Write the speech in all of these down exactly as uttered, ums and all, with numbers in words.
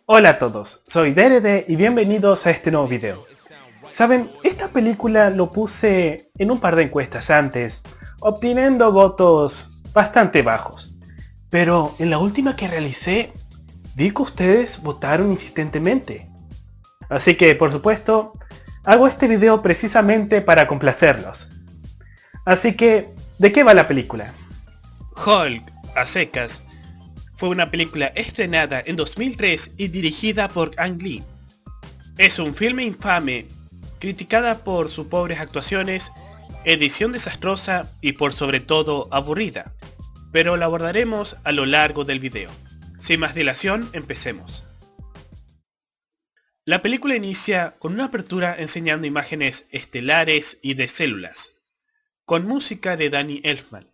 Hola a todos, soy D R D y bienvenidos a este nuevo video. Saben, esta película lo puse en un par de encuestas antes, obteniendo votos bastante bajos. Pero en la última que realicé, vi que ustedes votaron insistentemente. Así que, por supuesto, hago este video precisamente para complacerlos. Así que, ¿de qué va la película? Hulk, a secas, fue una película estrenada en dos mil tres y dirigida por Ang Lee. Es un filme infame, criticada por sus pobres actuaciones, edición desastrosa y por sobre todo aburrida, pero la abordaremos a lo largo del video. Sin más dilación, empecemos. La película inicia con una apertura enseñando imágenes estelares y de células, con música de Danny Elfman.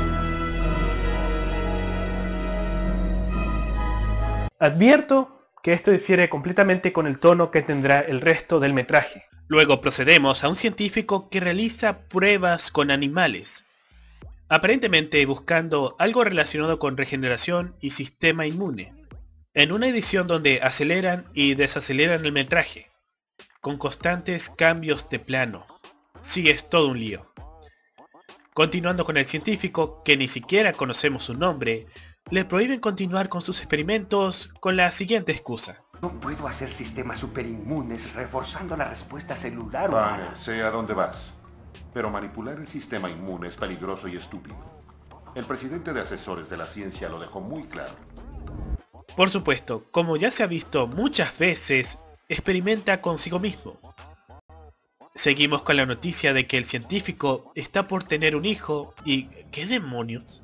Advierto que esto difiere completamente con el tono que tendrá el resto del metraje. Luego procedemos a un científico que realiza pruebas con animales, aparentemente buscando algo relacionado con regeneración y sistema inmune, en una edición donde aceleran y desaceleran el metraje, con constantes cambios de plano. Sí, es todo un lío. Continuando con el científico, que ni siquiera conocemos su nombre, le prohíben continuar con sus experimentos con la siguiente excusa. No puedo hacer sistemas superinmunes reforzando la respuesta celular Vale, humana. sé a dónde vas. Pero manipular el sistema inmune es peligroso y estúpido. El presidente de asesores de la ciencia lo dejó muy claro. Por supuesto, como ya se ha visto muchas veces, experimenta consigo mismo. Seguimos con la noticia de que el científico está por tener un hijo y... ¿qué demonios?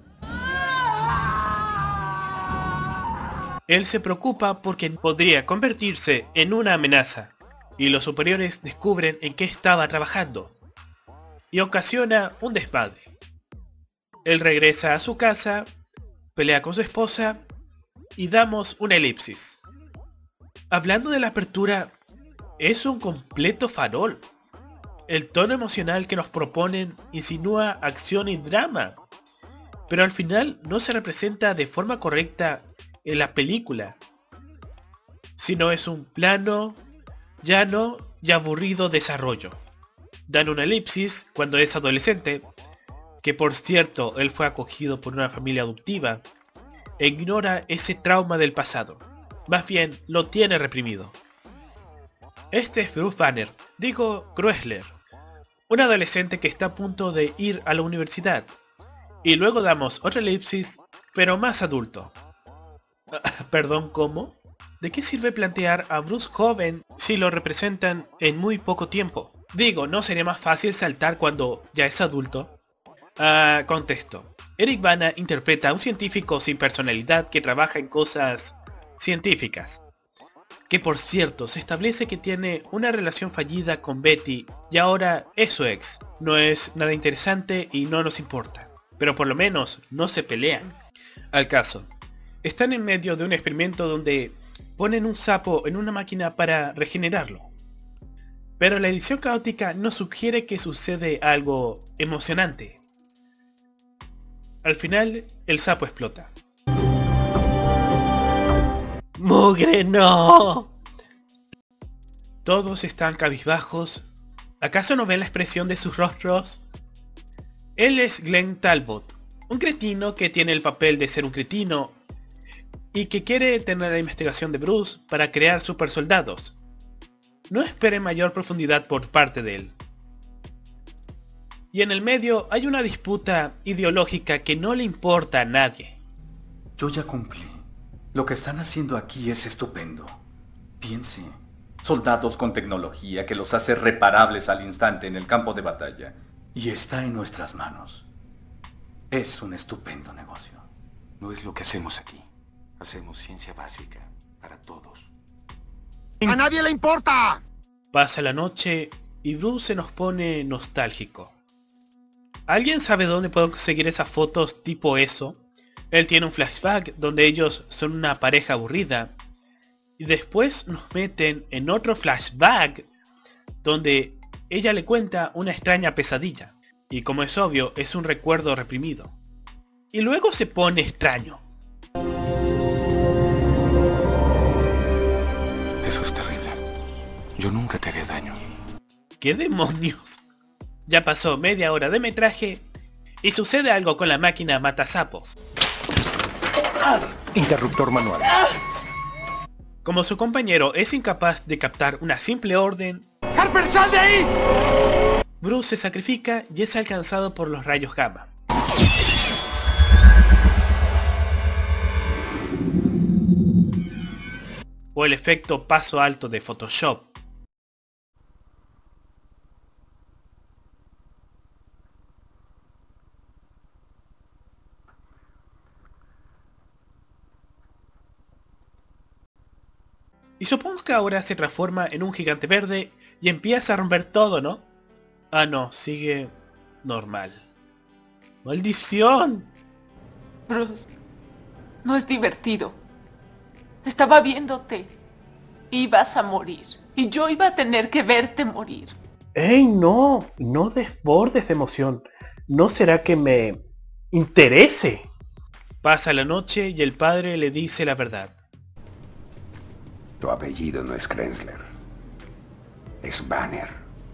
Él se preocupa porque podría convertirse en una amenaza, y los superiores descubren en qué estaba trabajando, y ocasiona un desmadre. Él regresa a su casa, pelea con su esposa, y damos una elipsis. Hablando de la apertura, es un completo farol. El tono emocional que nos proponen insinúa acción y drama, pero al final no se representa de forma correcta en la película, sino es un plano, llano y aburrido desarrollo. Dan una elipsis cuando es adolescente, que por cierto él fue acogido por una familia adoptiva, e ignora ese trauma del pasado, más bien lo tiene reprimido. Este es Bruce Banner, digo Chrysler, un adolescente que está a punto de ir a la universidad, y luego damos otra elipsis, pero más adulto. Perdón, ¿cómo? ¿De qué sirve plantear a Bruce joven si lo representan en muy poco tiempo? Digo, ¿no sería más fácil saltar cuando ya es adulto? Ah, contesto. Eric Bana interpreta a un científico sin personalidad que trabaja en cosas científicas. Que por cierto, se establece que tiene una relación fallida con Betty y ahora es su ex. No es nada interesante y no nos importa. Pero por lo menos no se pelean. Al caso. Están en medio de un experimento donde ponen un sapo en una máquina para regenerarlo. Pero la edición caótica nos sugiere que sucede algo emocionante. Al final, el sapo explota. ¡Mugre, no! Todos están cabizbajos. ¿Acaso no ven la expresión de sus rostros? Él es Glenn Talbot, un cretino que tiene el papel de ser un cretino y que quiere tener la investigación de Bruce para crear supersoldados. No espere mayor profundidad por parte de él. Y en el medio hay una disputa ideológica que no le importa a nadie. Yo ya cumplí. Lo que están haciendo aquí es estupendo. Piense. Soldados con tecnología que los hace reparables al instante en el campo de batalla. Y está en nuestras manos. Es un estupendo negocio. No es lo que hacemos aquí. Hacemos ciencia básica para todos. ¡A nadie le importa! Pasa la noche y Bruce se nos pone nostálgico. ¿Alguien sabe dónde puedo conseguir esas fotos tipo eso? Él tiene un flashback donde ellos son una pareja aburrida. Y después nos meten en otro flashback donde ella le cuenta una extraña pesadilla. Y como es obvio, es un recuerdo reprimido. Y luego se pone extraño. Yo nunca te haré daño. ¿Qué demonios? Ya pasó media hora de metraje y sucede algo con la máquina matasapos. Interruptor manual. Como su compañero es incapaz de captar una simple orden, ¡Harper, sal de ahí! Bruce se sacrifica y es alcanzado por los rayos gamma. O el efecto paso alto de Photoshop. Y supongo que ahora se transforma en un gigante verde y empieza a romper todo, ¿no? Ah, no, sigue normal. ¡Maldición! Bruce, no es divertido. Estaba viéndote. Ibas a morir. Y yo iba a tener que verte morir. ¡Ey, no! No desbordes de emoción. ¿No será que me interese? Pasa la noche y el padre le dice la verdad. Tu apellido no es Krensler. Es Banner.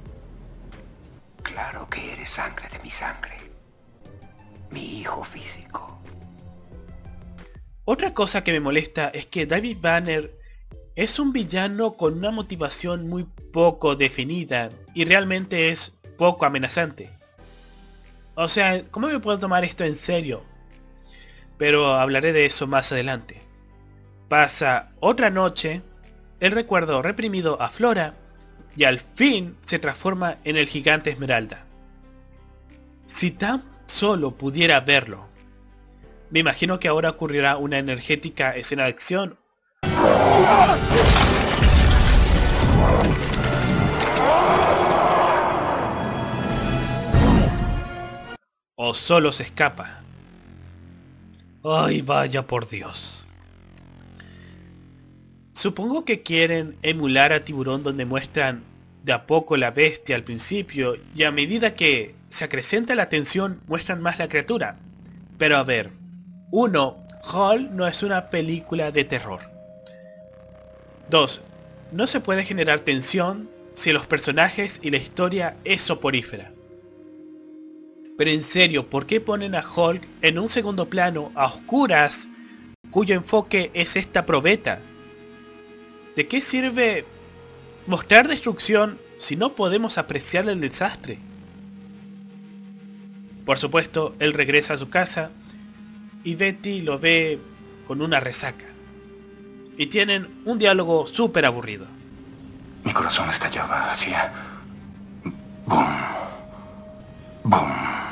Claro que eres sangre de mi sangre. Mi hijo físico. Otra cosa que me molesta es que David Banner es un villano con una motivación muy poco definida y realmente es poco amenazante. O sea, ¿cómo me puedo tomar esto en serio? Pero hablaré de eso más adelante. Pasa otra noche, el recuerdo reprimido aflora y al fin se transforma en el gigante Esmeralda. Si tan solo pudiera verlo. Me imagino que ahora ocurrirá una energética escena de acción. O solo se escapa. Ay, vaya por Dios. Supongo que quieren emular a Tiburón, donde muestran de a poco la bestia al principio y a medida que se acrecenta la tensión muestran más la criatura. Pero a ver, uno, Hall no es una película de terror. Dos, no se puede generar tensión si los personajes y la historia es soporífera. Pero en serio, ¿por qué ponen a Hulk en un segundo plano, a oscuras, cuyo enfoque es esta probeta? ¿De qué sirve mostrar destrucción si no podemos apreciar el desastre? Por supuesto, él regresa a su casa y Betty lo ve con una resaca. Y tienen un diálogo súper aburrido. Mi corazón estallaba hacia... ¡Bum! ¡Bum!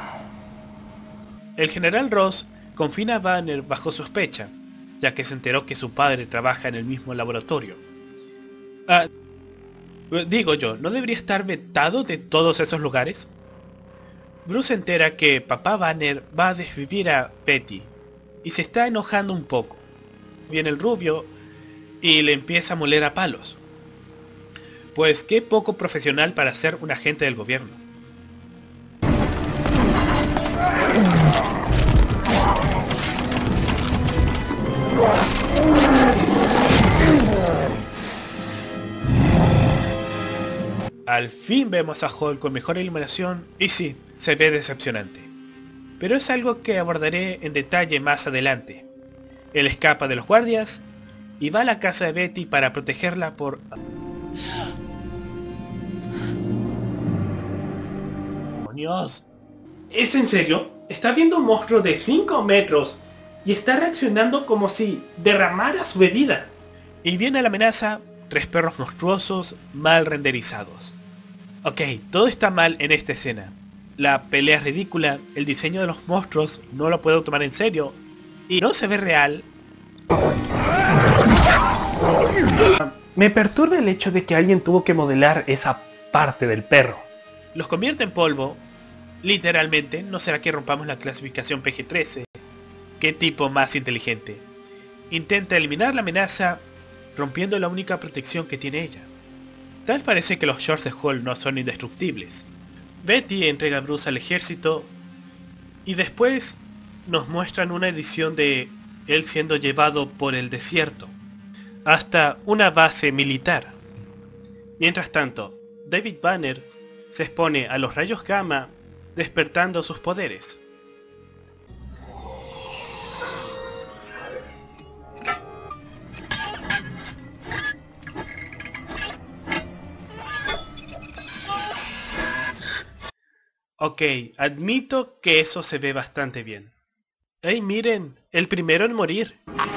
El general Ross confina a Banner bajo sospecha, ya que se enteró que su padre trabaja en el mismo laboratorio. Ah, digo yo, ¿no debería estar vetado de todos esos lugares? Bruce se entera que papá Banner va a desvivir a Betty y se está enojando un poco. Viene el rubio y le empieza a moler a palos. Pues qué poco profesional para ser un agente del gobierno. Al fin vemos a Hulk con mejor iluminación y sí, se ve decepcionante. Pero es algo que abordaré en detalle más adelante. Él escapa de los guardias y va a la casa de Betty para protegerla por... ¡Demonios! ¿Es en serio? Está viendo un monstruo de cinco metros y está reaccionando como si derramara su bebida. Y viene la amenaza, tres perros monstruosos mal renderizados. Ok, todo está mal en esta escena. La pelea es ridícula, el diseño de los monstruos no lo puedo tomar en serio y no se ve real. Me perturba el hecho de que alguien tuvo que modelar esa parte del perro. Los convierte en polvo. Literalmente, ¿no será que rompamos la clasificación P G trece? ¿Qué tipo más inteligente? Intenta eliminar la amenaza, rompiendo la única protección que tiene ella. Tal parece que los shorts de Hulk no son indestructibles. Betty entrega a Bruce al ejército y después nos muestran una edición de él siendo llevado por el desierto hasta una base militar. Mientras tanto, David Banner se expone a los rayos gamma, despertando sus poderes. Ok, admito que eso se ve bastante bien. ¡Ey, miren! ¡El primero en morir!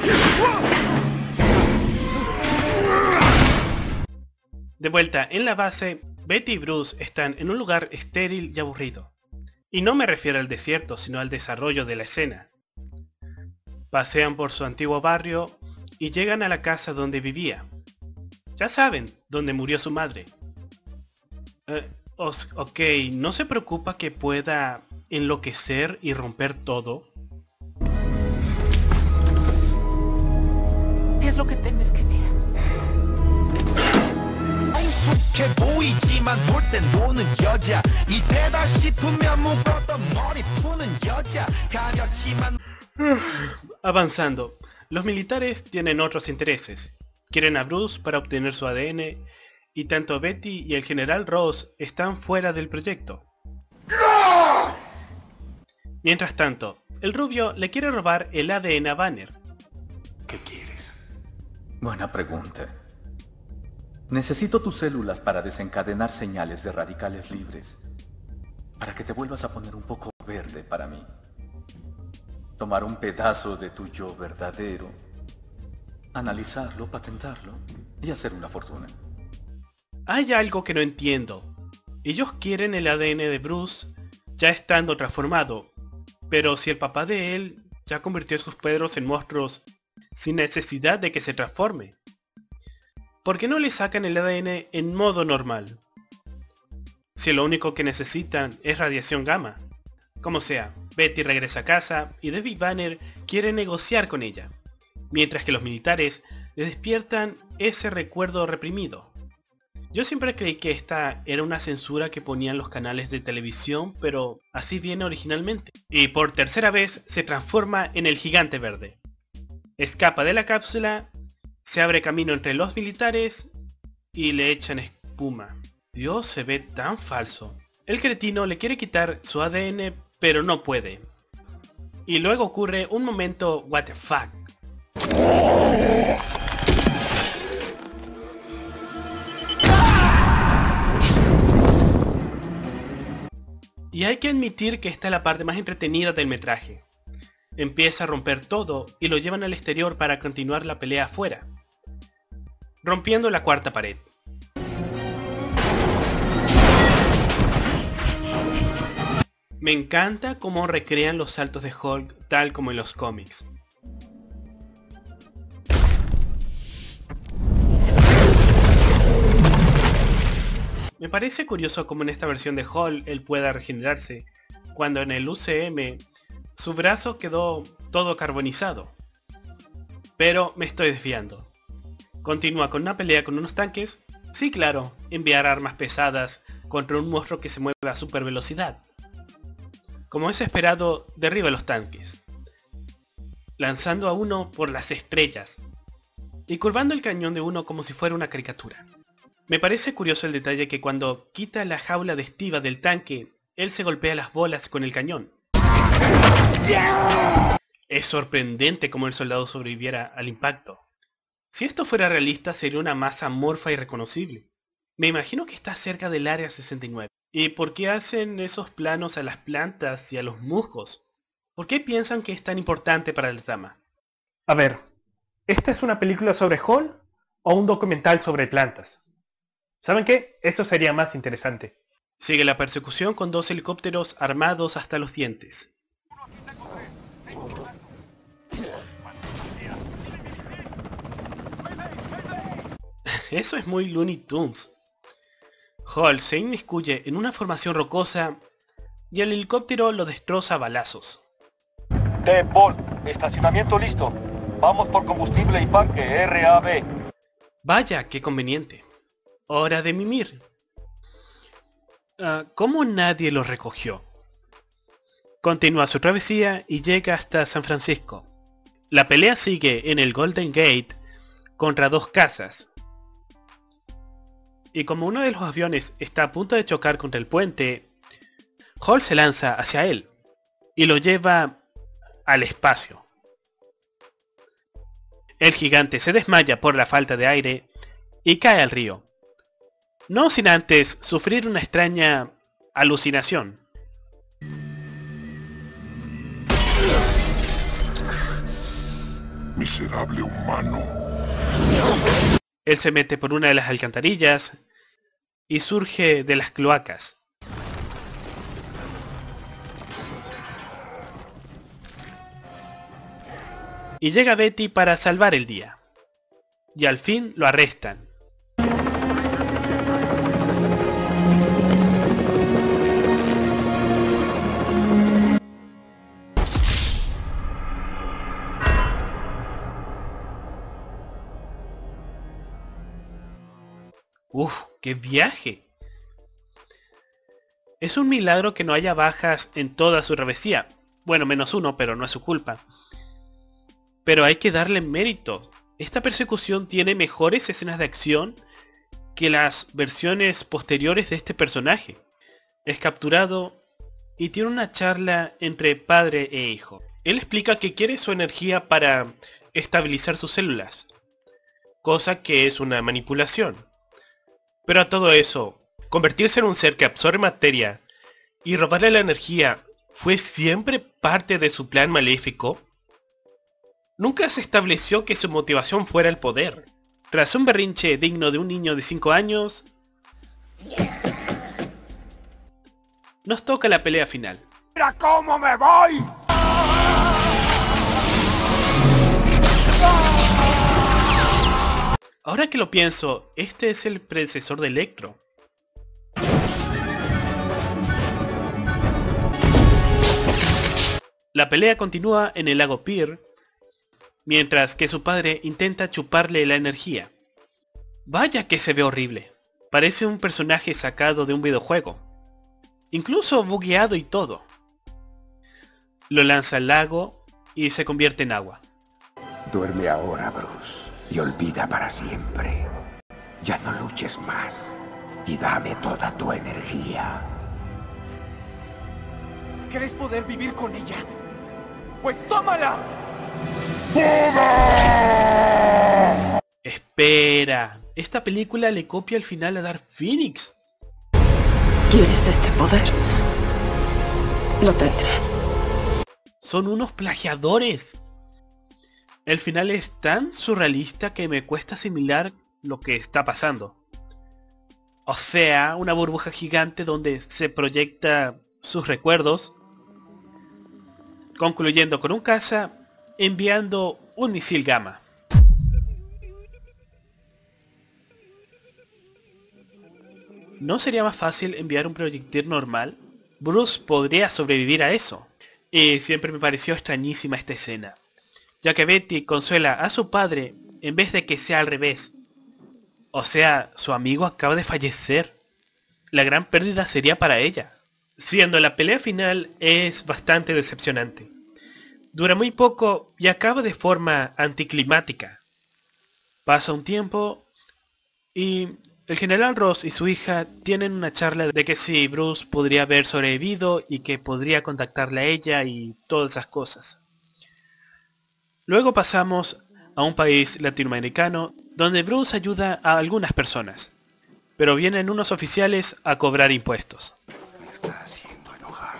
De vuelta en la base, Betty y Bruce están en un lugar estéril y aburrido. Y no me refiero al desierto, sino al desarrollo de la escena. Pasean por su antiguo barrio y llegan a la casa donde vivía. Ya saben, donde murió su madre. Eh, os, ok, ¿no se preocupa que pueda enloquecer y romper todo? ¿Qué es lo que temes que vea? Avanzando, los militares tienen otros intereses. Quieren a Bruce para obtener su A D N, y tanto Betty y el general Ross están fuera del proyecto. Mientras tanto, el rubio le quiere robar el A D N a Banner. ¿Qué quieres? Buena pregunta. Necesito tus células para desencadenar señales de radicales libres. Para que te vuelvas a poner un poco verde para mí. Tomar un pedazo de tu yo verdadero, analizarlo, patentarlo y hacer una fortuna. Hay algo que no entiendo. Ellos quieren el A D N de Bruce ya estando transformado, pero si el papá de él ya convirtió a sus perros en monstruos sin necesidad de que se transforme, ¿por qué no le sacan el A D N en modo normal? Si lo único que necesitan es radiación gamma. Como sea, Betty regresa a casa y David Banner quiere negociar con ella, mientras que los militares le despiertan ese recuerdo reprimido. Yo siempre creí que esta era una censura que ponían los canales de televisión, pero así viene originalmente. Y por tercera vez se transforma en el gigante verde. Escapa de la cápsula, se abre camino entre los militares y le echan espuma. Dios, se ve tan falso. El cretino le quiere quitar su A D N, pero no puede. Y luego ocurre un momento what the fuck. Y hay que admitir que esta es la parte más entretenida del metraje. Empieza a romper todo y lo llevan al exterior para continuar la pelea afuera, rompiendo la cuarta pared. Me encanta cómo recrean los saltos de Hulk tal como en los cómics. Me parece curioso cómo en esta versión de Hulk él pueda regenerarse, cuando en el U C M su brazo quedó todo carbonizado. Pero me estoy desviando. Continúa con una pelea con unos tanques. Sí, claro, enviar armas pesadas contra un monstruo que se mueve a super velocidad. Como es esperado, derriba los tanques, lanzando a uno por las estrellas y curvando el cañón de uno como si fuera una caricatura. Me parece curioso el detalle que cuando quita la jaula de estiva del tanque, él se golpea las bolas con el cañón. Es sorprendente cómo el soldado sobreviviera al impacto. Si esto fuera realista, sería una masa amorfa y reconocible. Me imagino que está cerca del área sesenta y nueve. ¿Y por qué hacen esos planos a las plantas y a los musgos? ¿Por qué piensan que es tan importante para la trama? A ver, ¿esta es una película sobre Hulk o un documental sobre plantas? ¿Saben qué? Eso sería más interesante. Sigue la persecución con dos helicópteros armados hasta los dientes. Eso es muy Looney Tunes. Hulk se inmiscuye en una formación rocosa y el helicóptero lo destroza a balazos. T-Paul, estacionamiento listo. Vamos por combustible y parque R A B. Vaya, qué conveniente. Hora de mimir. Uh, ¿Cómo nadie lo recogió? Continúa su travesía y llega hasta San Francisco. La pelea sigue en el Golden Gate contra dos casas. Y como uno de los aviones está a punto de chocar contra el puente, Hulk se lanza hacia él y lo lleva al espacio. El gigante se desmaya por la falta de aire y cae al río, no sin antes sufrir una extraña alucinación. Miserable humano. Él se mete por una de las alcantarillas y surge de las cloacas. Y llega Betty para salvar el día. Y al fin lo arrestan. ¡Uf! ¡Qué viaje! Es un milagro que no haya bajas en toda su travesía. Bueno, menos uno, pero no es su culpa. Pero hay que darle mérito. Esta persecución tiene mejores escenas de acción que las versiones posteriores de este personaje. Es capturado y tiene una charla entre padre e hijo. Él explica que quiere su energía para estabilizar sus células, cosa que es una manipulación. Pero a todo eso, convertirse en un ser que absorbe materia y robarle la energía fue siempre parte de su plan maléfico. Nunca se estableció que su motivación fuera el poder. Tras un berrinche digno de un niño de cinco años, nos toca la pelea final. ¡Mira cómo me voy! Ahora que lo pienso, este es el predecesor de Electro. La pelea continúa en el lago Pyr, mientras que su padre intenta chuparle la energía. Vaya que se ve horrible. Parece un personaje sacado de un videojuego. Incluso bugueado y todo. Lo lanza al lago y se convierte en agua. Duerme ahora, Bruce, y olvida para siempre. Ya no luches más y dame toda tu energía. ¿Crees poder vivir con ella? ¡Pues tómala! Espera, esta película le copia el final a Dark Phoenix. ¿Quieres este poder? Lo tendrás. Son unos plagiadores. El final es tan surrealista que me cuesta asimilar lo que está pasando. O sea, una burbuja gigante donde se proyecta sus recuerdos, concluyendo con un caza enviando un misil gamma. ¿No sería más fácil enviar un proyectil normal? Bruce podría sobrevivir a eso. Y siempre me pareció extrañísima esta escena, ya que Betty consuela a su padre en vez de que sea al revés. O sea, su amigo acaba de fallecer. La gran pérdida sería para ella. Siendo la pelea final es bastante decepcionante. Dura muy poco y acaba de forma anticlimática. Pasa un tiempo y el general Ross y su hija tienen una charla de que si Bruce podría haber sobrevivido y que podría contactarla a ella y todas esas cosas. Luego pasamos a un país latinoamericano donde Bruce ayuda a algunas personas, pero vienen unos oficiales a cobrar impuestos. Me está haciendo enojar.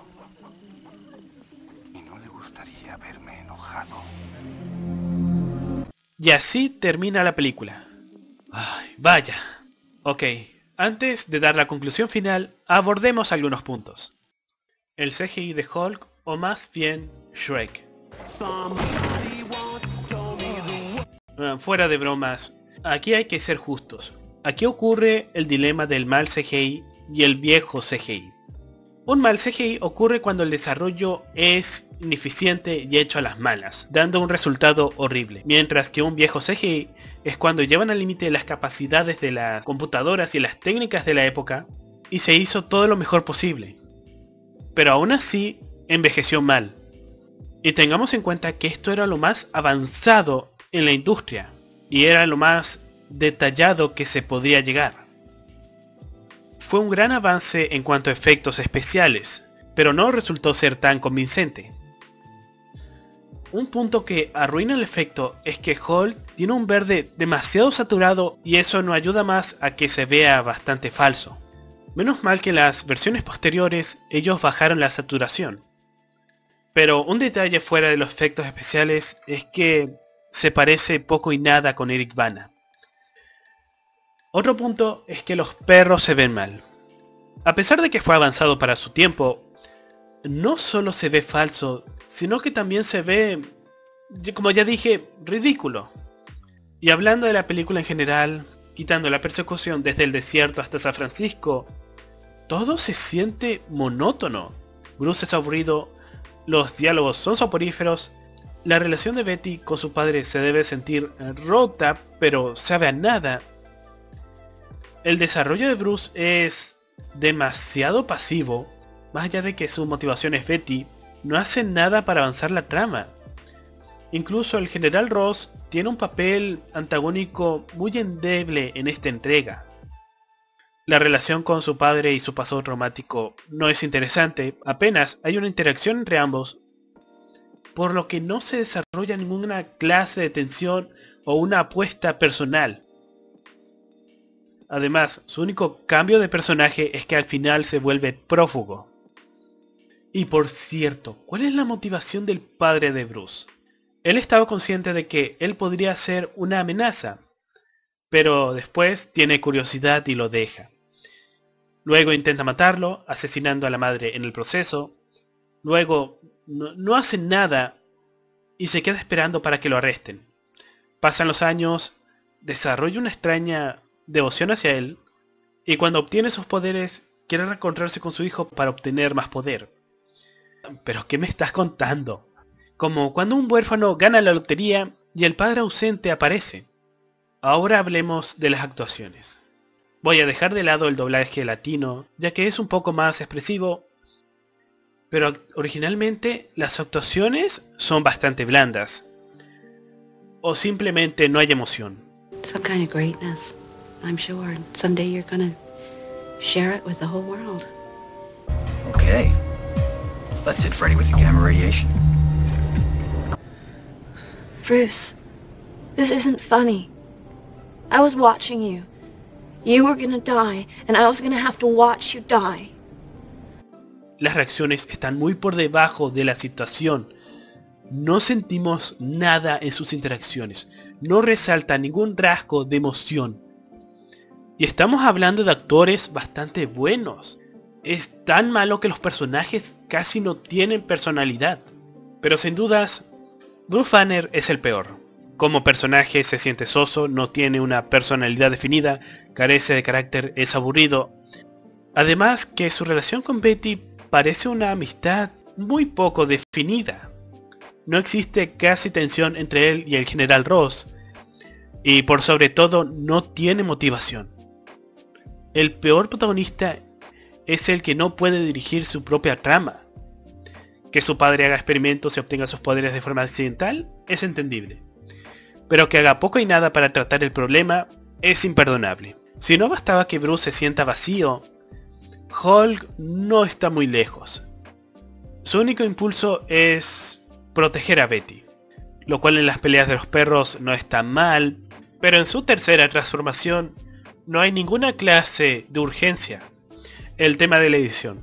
Y no le gustaría verme enojado. Y así termina la película. Ay, vaya. Ok, antes de dar la conclusión final, abordemos algunos puntos. El C G I de Hulk, o más bien Shrek. Bueno, fuera de bromas, aquí hay que ser justos. Aquí ocurre el dilema del mal C G I y el viejo C G I. Un mal C G I ocurre cuando el desarrollo es ineficiente y hecho a las malas, dando un resultado horrible, mientras que un viejo C G I es cuando llevan al límite las capacidades de las computadoras y las técnicas de la época y se hizo todo lo mejor posible. Pero aún así, envejeció mal. Y tengamos en cuenta que esto era lo más avanzado en la industria y era lo más detallado que se podría llegar. fue un gran avance en cuanto a efectos especiales, pero no resultó ser tan convincente. Un punto que arruina el efecto es que Hulk tiene un verde demasiado saturado y eso no ayuda más a que se vea bastante falso. Menos mal que en las versiones posteriores ellos bajaron la saturación. Pero un detalle fuera de los efectos especiales es que se parece poco y nada con Eric Bana. Otro punto es que los perros se ven mal. A pesar de que fue avanzado para su tiempo, no solo se ve falso, sino que también se ve, como ya dije, ridículo. Y hablando de la película en general, quitando la persecución desde el desierto hasta San Francisco, todo se siente monótono. Bruce es aburrido, los diálogos son soporíferos, la relación de Betty con su padre se debe sentir rota, pero sabe a nada. El desarrollo de Bruce es demasiado pasivo, más allá de que su motivación es Betty, no hace nada para avanzar la trama. Incluso el general Ross tiene un papel antagónico muy endeble en esta entrega. La relación con su padre y su pasado traumático no es interesante, apenas hay una interacción entre ambos, por lo que no se desarrolla ninguna clase de tensión o una apuesta personal. Además, su único cambio de personaje es que al final se vuelve prófugo. Y por cierto, ¿cuál es la motivación del padre de Bruce? Él estaba consciente de que él podría ser una amenaza, pero después tiene curiosidad y lo deja. Luego intenta matarlo, asesinando a la madre en el proceso. Luego no, no hace nada y se queda esperando para que lo arresten. Pasan los años, desarrolla una extraña devoción hacia él, y cuando obtiene sus poderes quiere reencontrarse con su hijo para obtener más poder. ¿Pero qué me estás contando? Como cuando un huérfano gana la lotería y el padre ausente aparece. Ahora hablemos de las actuaciones. Voy a dejar de lado el doblaje latino, ya que es un poco más expresivo, pero originalmente las actuaciones son bastante blandas. O simplemente no hay emoción. Some kind of greatness, I'm sure. Someday you're gonna share it with the whole world. Okay. Let's hit Freddy with the gamma radiation. Bruce, this isn't funny. I was watching you. You were gonna die, and I was gonna have to watch you die. Las reacciones están muy por debajo de la situación. No sentimos nada en sus interacciones. No resalta ningún rasgo de emoción. Y estamos hablando de actores bastante buenos. Es tan malo que los personajes casi no tienen personalidad. Pero sin dudas, Bruce Banner es el peor. Como personaje se siente soso, no tiene una personalidad definida, carece de carácter, es aburrido. Además que su relación con Betty parece una amistad muy poco definida. No existe casi tensión entre él y el general Ross. Y por sobre todo no tiene motivación. El peor protagonista es el que no puede dirigir su propia trama. Que su padre haga experimentos y obtenga sus poderes de forma accidental es entendible. Pero que haga poco y nada para tratar el problema es imperdonable. Si no bastaba que Bruce se sienta vacío, Hulk no está muy lejos. Su único impulso es proteger a Betty, lo cual en las peleas de los perros no está mal, pero en su tercera transformación no hay ninguna clase de urgencia. El tema de la edición.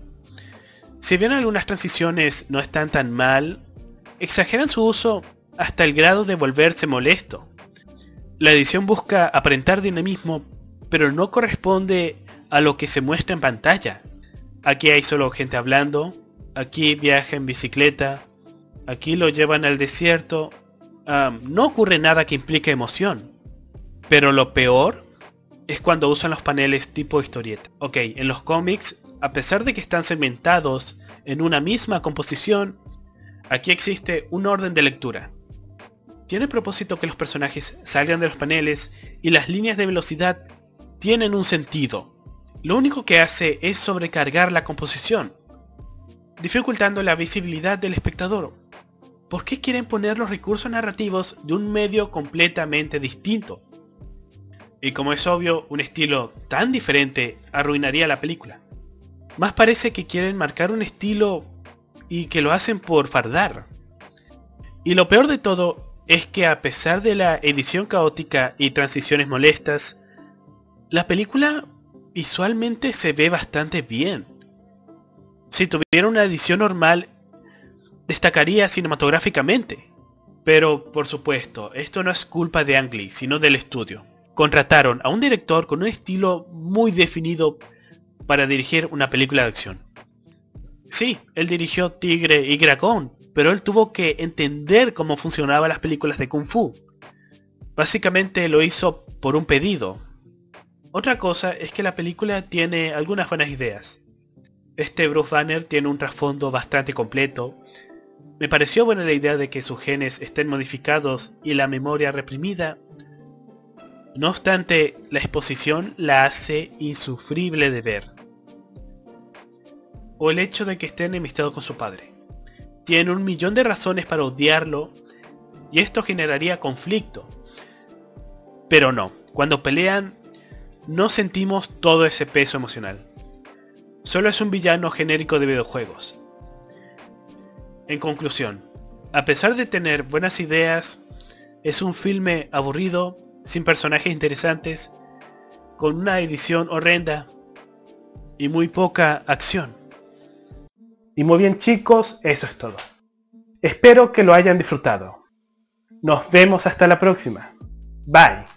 Si bien algunas transiciones no están tan mal, exageran su uso hasta el grado de volverse molesto. La edición busca aparentar dinamismo, pero no corresponde a lo que se muestra en pantalla. Aquí hay solo gente hablando, aquí viaja en bicicleta, aquí lo llevan al desierto. Um, no ocurre nada que implique emoción. Pero lo peor es cuando usan los paneles tipo historieta. Ok, en los cómics, a pesar de que están segmentados en una misma composición, aquí existe un orden de lectura. Tiene el propósito que los personajes salgan de los paneles y las líneas de velocidad tienen un sentido. Lo único que hace es sobrecargar la composición, dificultando la visibilidad del espectador. ¿Por qué quieren poner los recursos narrativos de un medio completamente distinto? Y como es obvio, un estilo tan diferente arruinaría la película. Más parece que quieren marcar un estilo y que lo hacen por fardar. Y lo peor de todo es que a pesar de la edición caótica y transiciones molestas, la película visualmente se ve bastante bien. Si tuviera una edición normal, destacaría cinematográficamente. Pero, por supuesto, esto no es culpa de Ang Lee, sino del estudio. Contrataron a un director con un estilo muy definido para dirigir una película de acción. Sí, él dirigió Tigre y Dragón, pero él tuvo que entender cómo funcionaban las películas de Kung Fu. Básicamente lo hizo por un pedido. Otra cosa es que la película tiene algunas buenas ideas. Este Bruce Banner tiene un trasfondo bastante completo. Me pareció buena la idea de que sus genes estén modificados y la memoria reprimida. No obstante, la exposición la hace insufrible de ver. O el hecho de que esté enemistado con su padre. Tiene un millón de razones para odiarlo y esto generaría conflicto. Pero no, cuando pelean no sentimos todo ese peso emocional. Solo es un villano genérico de videojuegos. En conclusión, a pesar de tener buenas ideas, es un filme aburrido, sin personajes interesantes, con una edición horrenda y muy poca acción. Y muy bien chicos, eso es todo. Espero que lo hayan disfrutado. Nos vemos hasta la próxima. Bye.